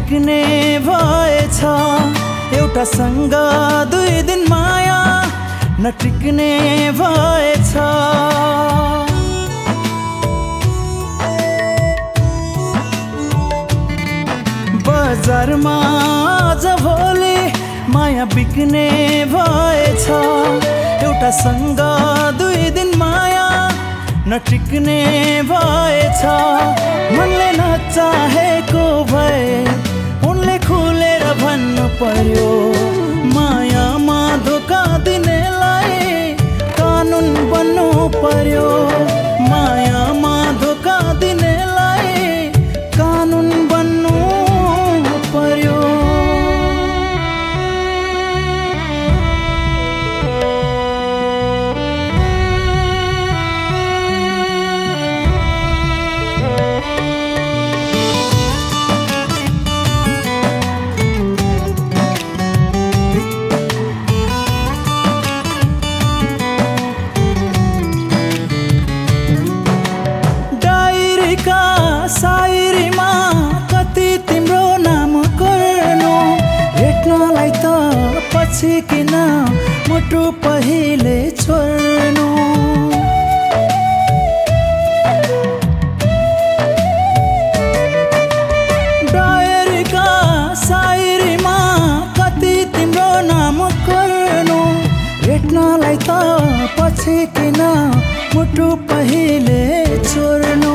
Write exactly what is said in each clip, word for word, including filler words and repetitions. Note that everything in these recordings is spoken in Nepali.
टिक्ने भएछ एउटा सँग दुई दिन माया नटिक्ने भएछ बजारमा आज भोलि माया बिक्ने भएछ एउटा सँग दुई दिन माया नटिक्ने भएछ मनले नचाहेको भए उनले खुलेर भन्नु पर्यो मायामा धोका दिनेलाई कानुन बन्नु पर्यो मायामा धोका दिनेलाई कानुन बन्नु पर्यो सायरीमा कति तिम्रो नाम गर्नु भेट्नलाई त पछि किन मुटु पहिले छोड्नु डायरीका सायरीमा कति तिम्रो नाम गर्नु भेट्नलाई त पछि किन मुटु पहिले छोड्नु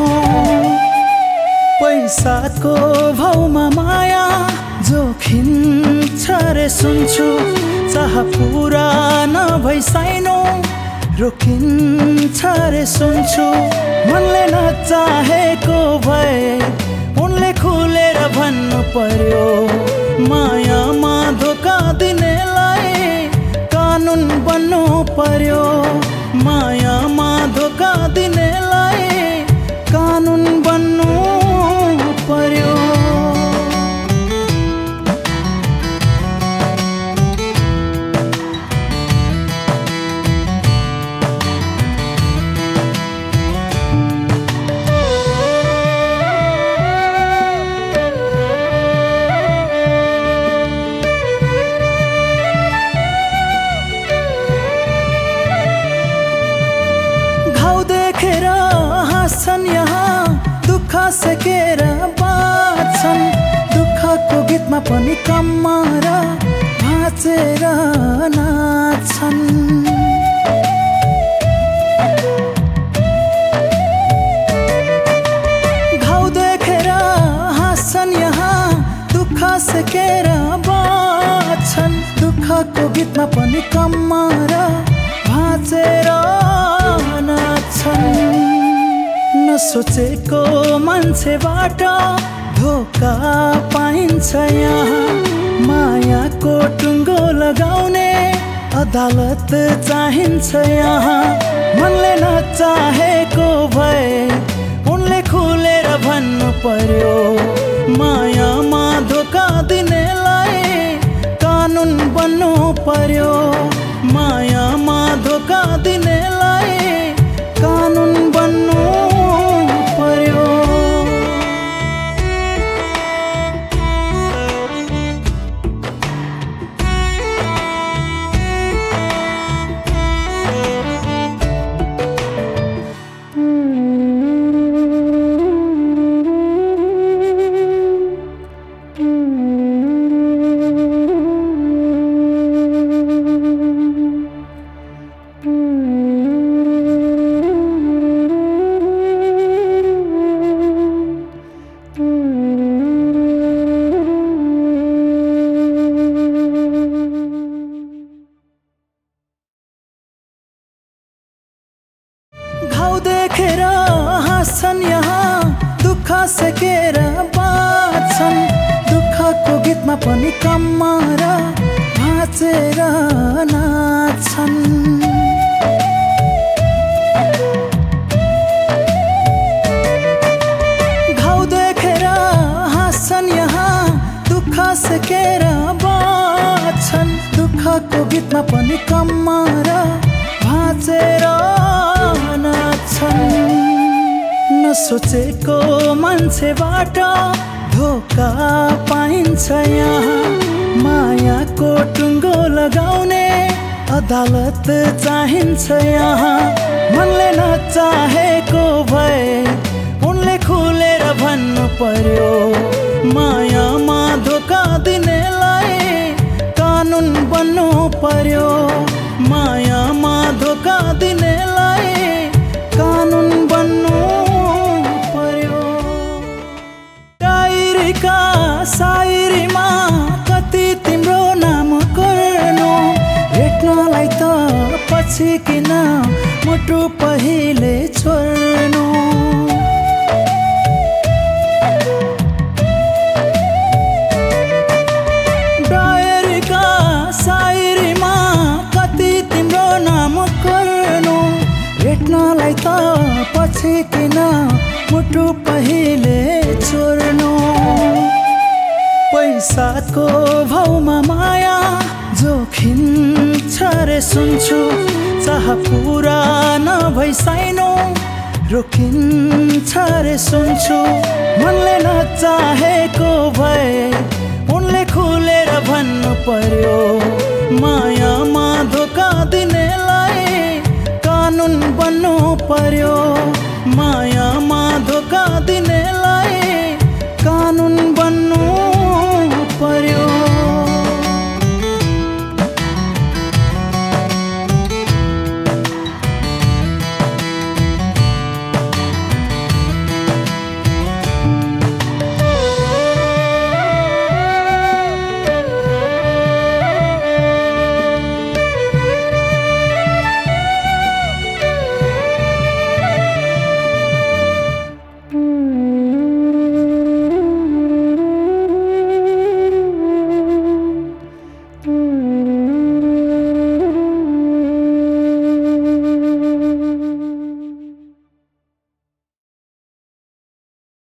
पैसाको भाउमा माया जोखिम छ रे सुन्छु चाह पुरा नभई साइनो रोकिन्छ रे सुन्छु मनले नचाहेको भए उनले खुलेर भन्नु पर्यो मायामा धोका दिनेलाई कानुन बन्नु पर्यो मायामा धोका दिनेलाई कानुन बन्नु पर्यो घाउ देखेर हाँस्छन् यहाँ दुःख सेकेर बाँच्छन् दुःखको गीतमा पनि कम्मर भाँचेर नाच्छन् घाउ देखेर हाँस्छन् यहाँ दुःख सेकेर बाँच्छन् दुःखको गीतमा पनि कम्मर भाँचेर नाच्छन् नसोचेको मान्छेबाट धोका पाइन्छ यहाँ मायाको टुङ्गो लगाउने अदालत चाहिन्छ यहाँ मनले नचाहेको भए उनले खुलेर भन्नु पर्यो मायामा धोका दिनेलाई कानुन बन्नु पर्यो मायामा धोका दिनेलाई कानुन बन्नु पर्यो देखेर हाँस्छन् यहाँ दुःख सेकेर बाँच्छन् दुःखको गीतमा पनि कम्मर भाँचेर नाच्छन् घाउ देखेर हाँस्छन् यहाँ दुःख सेकेर बाँच्छन् दुःखको गीतमा पनि कम्मर भाँचेर नाच्छन् नसोचेको मान्छेबाट धोका पाइन्छ यहाँ मायाको टुङ्गो लगाउने अदालत चाहिन्छ यहाँ मनले नचाहेको भए उनले खुलेर भन्नु पर्यो मायामा धोका दिनेलाई कानुन बन्नु पर्यो मायामा धोका दिनेलाई कानुन बन्नु पर्यो डायरीका सायरीमा कति तिम्रो नाम गर्नु भेट्नलाई त पछि किन मुटु पहिले छोड्नु डायरीका सायरीमा कति तिम्रो नाम गर्नु भेट्नलाई त पछि किन मुटु पहिले छोड्नु पैसाको भाउमा माया जोखिम छ रे सुन्छु चाह पुरा नभई साइनो रोकिन्छ रे सुन्छु मनले नचाहेको भए उनले खुलेर भन्नु पर्यो मायामा धोका दिनेलाई कानुन बन्नु पर्यो